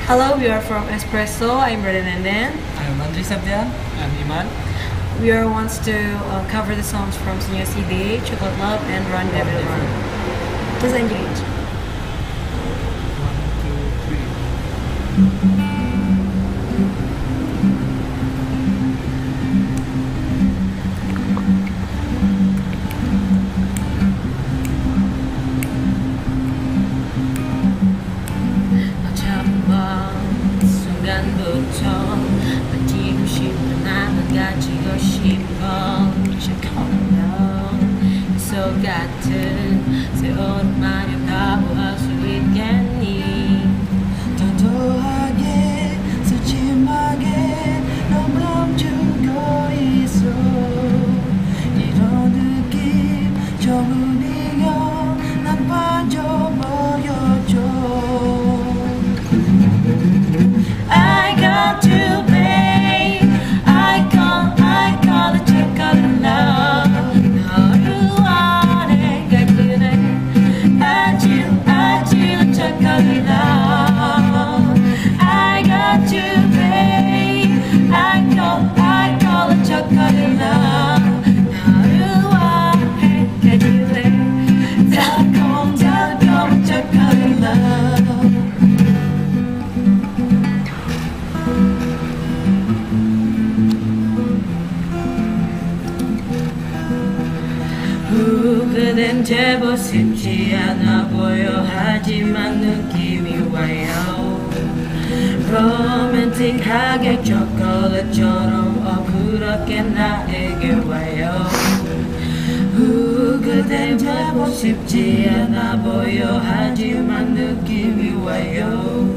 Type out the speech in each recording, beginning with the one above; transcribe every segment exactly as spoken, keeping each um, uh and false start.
Hello, we are from Espresso. I'm Raden Nenden. I'm Andri Sabdian. I'm Iman. We are wants to uh, cover the songs from N S D, Chocolate Love, and Run Devil Run. Please engage. One, two, three. 순간부터 만지고 싶은 나만 가지고 싶어 시작하면 속 같은 세월은 마냥 가보할 수 있겠니 단호하게 스침하게 너 멈추고 있어 이런 느낌 처음이여 난 빠져버렸죠 I got you, babe. I call, I call it chocolate love. 너를 원해, 가지네. 아질, 아질 chocolate love. I got you, babe. I call, I call it chocolate love. 너를 원해, 가지네. 달콤, 달콤 chocolate love. 그댄 제법 쉽지 않아 보여 하지만 느낌이 와요 로맨틱하게 초콜릿처럼 어 그렇게 나에게 와요 후, 그댄 제법 쉽지 않아 보여 하지만 느낌이 와요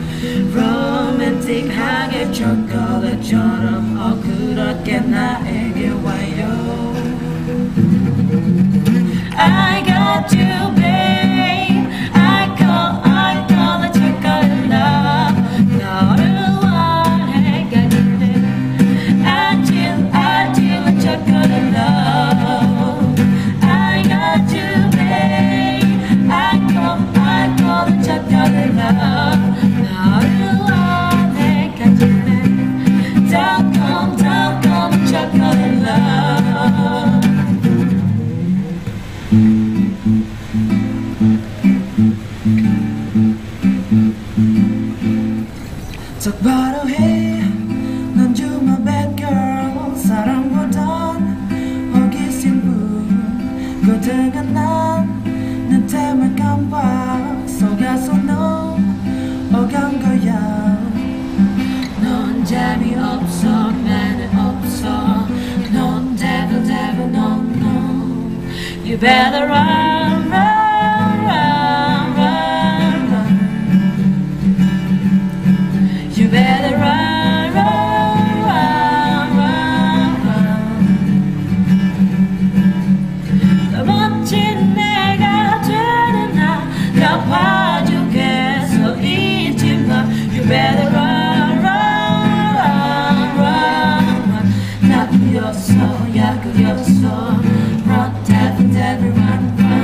로맨틱하게 초콜릿처럼 어 그렇게 나에게 와요 I got you, babe. I call, I call it chocolate love. 너를 원해, 가지네. 아질, 아질 chocolate love. I got you, babe. I call, I call it chocolate love. 너를 원해, 가지네. 달콤, 달콤 chocolate love. 딱 바로 해, 넌 정말 bad girl 사랑보단 호기심 분 그대가 난내 때문에 깜빡 속아서 너 오간 거야 넌 재미없어 나는 없어 넌 devil devil no no You better run run run run run You better run run run run run 더 멋진 내가 되는 날 나 봐주겠어 잊지 마 You better run run run run run 나 그렸어 야 그렸어 Run devil devil run run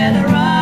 get around